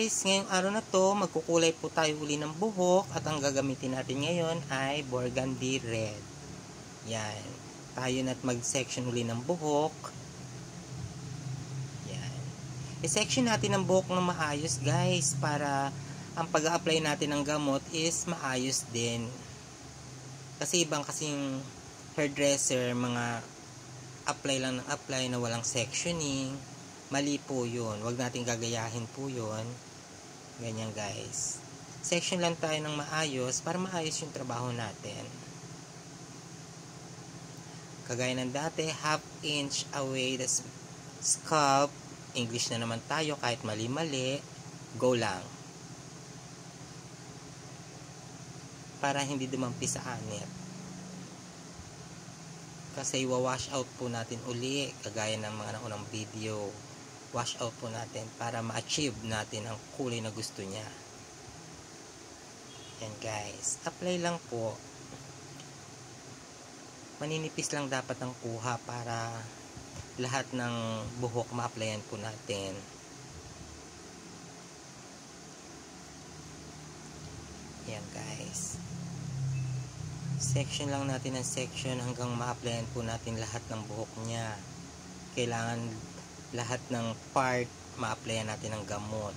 guys, ngayong araw na to, magkukulay po tayo uli ng buhok at ang gagamitin natin ngayon ay burgundy red. Yan. Tayo na't mag-section uli ng buhok. Yan. I-section natin ang buhok ng maayos guys para ang pag-a-apply natin ng gamot is maayos din. Kasi ibang kasing hairdresser, mga apply lang ng apply na walang sectioning. Mali po yun. Huwag natin gagayahin po yun. Ganyan guys. Section lang tayo ng maayos para maayos yung trabaho natin. Kagaya ng dati, 1/2 inch away the scalp. English na naman tayo kahit mali-mali. Go lang. Para hindi dumampi sa anit. Kasi iwa-wash out po natin uli. Kagaya ng mga naunang video. Wash out po natin para ma-achieve natin ang kulay na gusto niya. Yan guys. Apply lang po. Maninipis lang dapat ang kuha para lahat ng buhok ma-applyan po natin. Yan guys. Section lang natin ng section hanggang ma-applyan po natin lahat ng buhok niya. Kailangan lahat ng part ma-applyan natin ng gamot.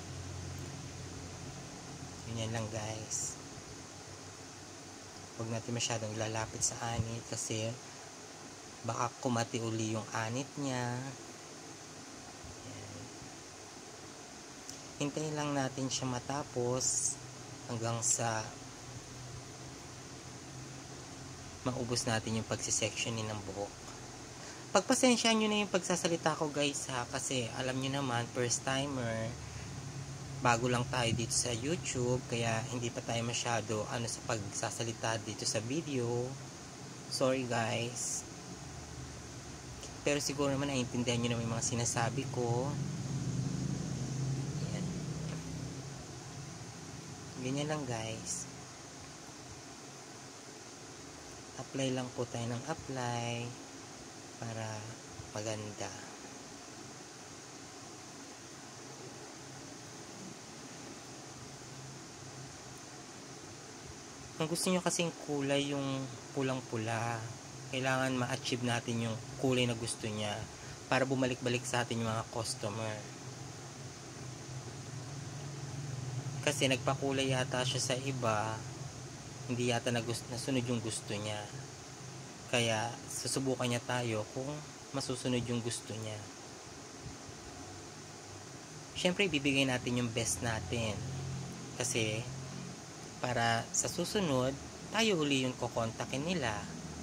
Ganyan lang guys. Huwag natin masyadong ilalapit sa anit kasi baka kumati uli yung anit niya. Ayan. Hintayin lang natin siya matapos hanggang sa maubos natin yung pagsisectionin ng buhok. Pagpasensyahan nyo na yung pagsasalita ko guys ha, kasi alam nyo naman, first timer, bago lang tayo dito sa YouTube, kaya hindi pa tayo masyado sa pagsasalita dito sa video. Sorry guys. Pero siguro naman naiintindihan nyo naman yung mga sinasabi ko. Ayan. Ganyan lang guys. Apply lang po tayo ng apply para maganda. Kung gusto nyo kasing kulay yung pulang-pula, kailangan ma-achieve natin yung kulay na gusto niya para bumalik-balik sa atin yung mga customer. Kasi nagpakulay yata siya sa iba, hindi yata nasunod yung gusto niya. Kaya susubukan niya tayo kung masusunod yung gusto niya. Siyempre ibibigay natin yung best natin. Kasi para sa susunod, tayo uli yung kukontakin nila.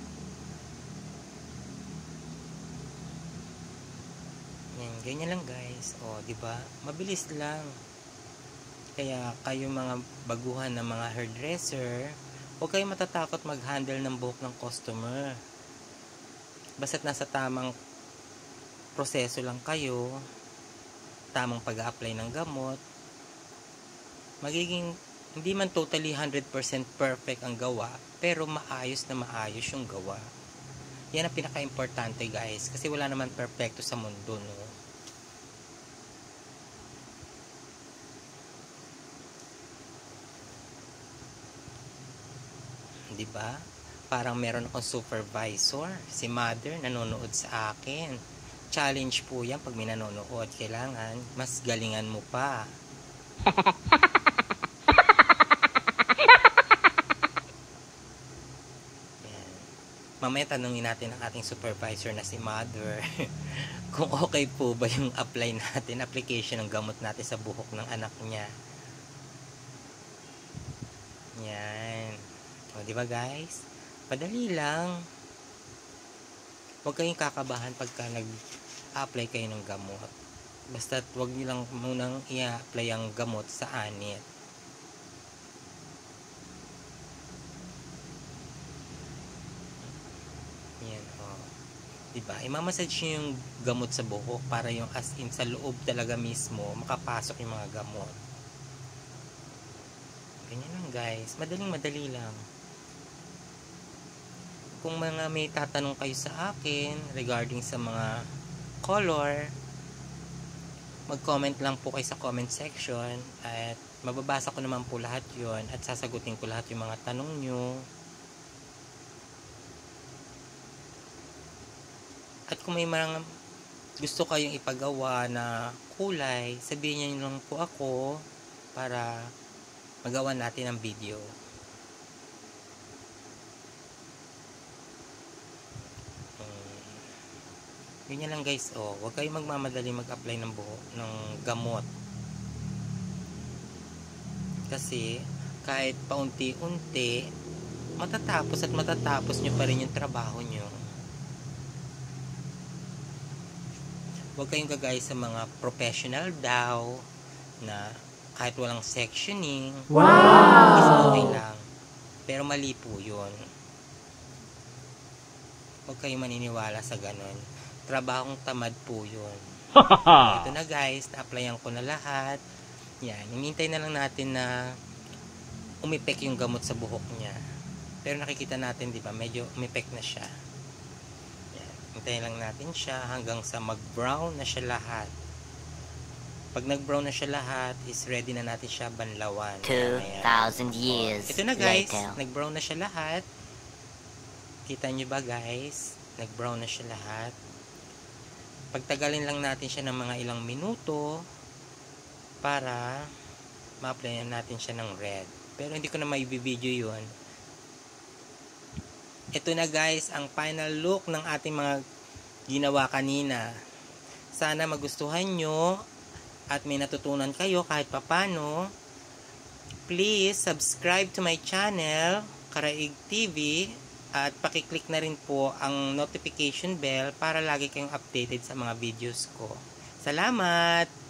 Yan, ganyan lang guys. O, di ba? Mabilis lang. Kaya kayo mga baguhan na mga hairdresser, huwag kayong matatakot mag-handle ng buhok ng customer. Basta't nasa tamang proseso lang kayo, tamang pag-a-apply ng gamot, magiging hindi man totally 100% perfect ang gawa, pero maayos na maayos yung gawa. Yan ang pinaka-importante guys, kasi wala naman perfecto sa mundo, no? Diba? Parang meron akong supervisor, si mother, nanonood sa akin. Challenge po yan pag may nanonood. Kailangan, mas galingan mo pa. Yan. Mamaya tanungin natin ang ating supervisor na si mother kung okay po ba yung apply natin, application ng gamot natin sa buhok ng anak niya. Yan. O, diba guys? Padali lang. Huwag kayong kakabahan pagka nag-apply kayo ng gamot. Basta't huwag nyo lang munang i-apply ang gamot sa anit. Yan, o. Diba? Imamassage nyo yung gamot sa buhok para yung as in sa loob talaga mismo makapasok yung mga gamot. Ganyan lang guys. Madaling-madali lang. Kung mga may tatanong kayo sa akin regarding sa mga color, mag-comment lang po kayo sa comment section at mababasa ko naman po lahat yon at sasagutin ko lahat yung mga tanong nyo. At kung may mga gusto kayong ipagawa na kulay, sabihin nyo lang po ako para magawa natin ang video. Yun lang guys, huwag kayong magmamadali mag-apply ng gamot. Kasi kahit paunti-unti, matatapos nyo pa rin yung trabaho nyo. Huwag kayong gagaya sa mga professional daw na kahit walang sectioning, wow! Okay lang. Pero mali po yun. Huwag kayong maniniwala sa ganon. Trabahong tamad po yun. Ito na guys, na-applyan ko na lahat. Yan, hinintay na lang natin na umipek yung gamot sa buhok niya. Pero nakikita natin, di ba, medyo umipek na siya. Yan, hintayin lang natin siya hanggang sa mag-brown na siya lahat. Pag nag-brown na siya lahat, is ready na natin siya banlawan. 2,000 years ito na guys, later. nag-brown na siya lahat. Kita nyo ba guys? Nag-brown na siya lahat. Pagtagalin lang natin siya ng mga ilang minuto para ma-applyan natin siya ng red. Pero hindi ko na maibibideo yun. Ito na guys, ang final look ng ating mga ginawa kanina. Sana magustuhan nyo at may natutunan kayo kahit papano. Please subscribe to my channel, Karaig TV. At pakiclick na rin po ang notification bell para lagi kayong updated sa mga videos ko. Salamat!